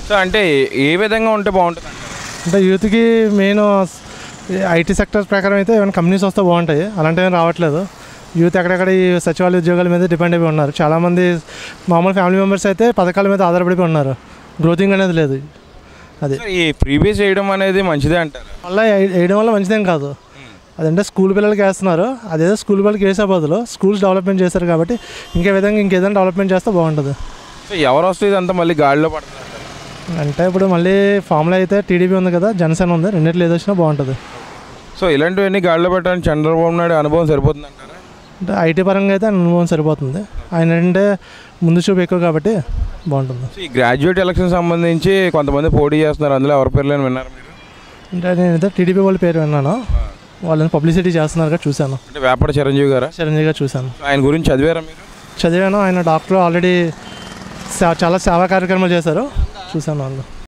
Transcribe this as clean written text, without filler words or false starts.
So అంటే ఏ విధంగా ఉంటే బాగుంటుంది అంటే యూత్కి మెయిన్ ఐటీ సెక్టర్ ప్రకారం అయితే ఏమైనా కంపెనీస్ వస్తే బాగుంటాయి. అలాంటివి రావట్లేదు. యూత్ ఎక్కడెక్కడ ఈ సచివాలయ ఉద్యోగాల మీద డిపెండ్ అయిపోయి ఉన్నారు. చాలామంది మామూలు ఫ్యామిలీ మెంబర్స్ అయితే పథకాల మీద ఆధారపడిపోయి ఉన్నారు. గ్రోతింగ్ అనేది లేదు. అది ఈ ప్రీవియస్ వేయడం అనేది మంచిదే అంటారు. మళ్ళీ వేయడం వల్ల మంచిదేం కాదు. అదంటే స్కూల్ పిల్లలకి వేస్తున్నారు. అదేదో స్కూల్ పిల్లలకి వేసే బదులు స్కూల్స్ డెవలప్మెంట్ చేశారు కాబట్టి ఇంకేదైనా డెవలప్మెంట్ చేస్తే బాగుంటుంది. సో ఎవరు వస్తే ఇదంతా మళ్ళీ గాడిలో పడుతుంది అంటే ఇప్పుడు మళ్ళీ ఫామ్లో అయితే టీడీపీ ఉంది కదా, జనసేన ఉంది. రెండిట్లో ఏది వచ్చినా బాగుంటుంది. సో ఇలాంటివన్నీ గాడిలో పెట్టడానికి చంద్రబాబు నాయుడు అనుభవం సరిపోతుంది అంటారా? అంటే ఐటీ పరంగా అయితే అనుభవం సరిపోతుంది. ఆయన ఏంటంటే ముందు చూపు ఎక్కువ కాబట్టి బాగుంటుంది. ఈ గ్రాడ్యుయేట్ ఎలక్షన్ సంబంధించి కొంతమంది పోటీ చేస్తున్నారు. అందులో ఎవరి పేర్లను విన్నారు మీరు? అంటే నేనైతే టీడీపీ వాళ్ళ పేరు విన్నాను. వాళ్ళని పబ్లిసిటీ చేస్తున్నారు చూశాను. అంటే వేపడ చిరంజీవి గారా? చిరంజీవి గారు చూశాను. ఆయన గురించి చదివారా మీరు? చదివాను. ఆయన డాక్టర్ ఆల్రెడీ చాలా సేవా కార్యక్రమాలు చేశారు. చూశాను వాళ్ళు.